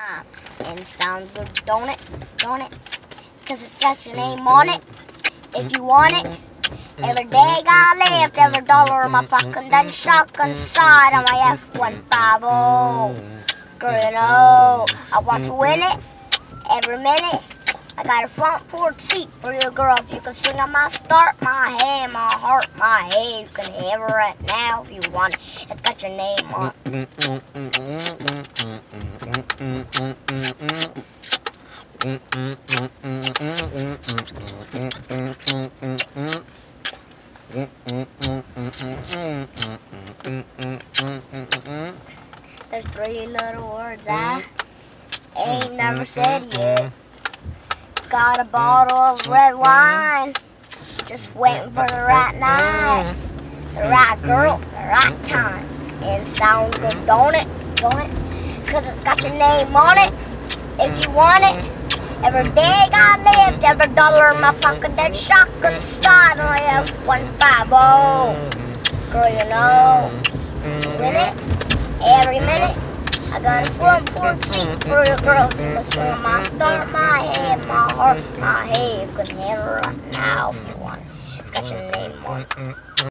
And sounds good, don't it? Don't it? Because it's got your name on it. If you want it. Every day I lift, every dollar in my pocket, then shotgun side on my F-150. Girl, you know, I want to win it every minute. I got a front porch seat for you, girl. If you can swing on my start, my hand, my heart, my head. You can have it right now if you want it. It's got your name on it. There's 3 little words I ain't never said yet. Got a bottle of red wine, just waiting for the right night, the right girl, the right time. And sounds good, don't it? Don't it? Cause it's got your name on it. If you want it. Every day I lived, every dollar in my pocket, that shotgun style on my F-150. Girl, you know, win it every minute. I got a front porch seat for your girl. You can swing my start, my head, my heart, my head. You can have it right now if you want. It's got your name on it.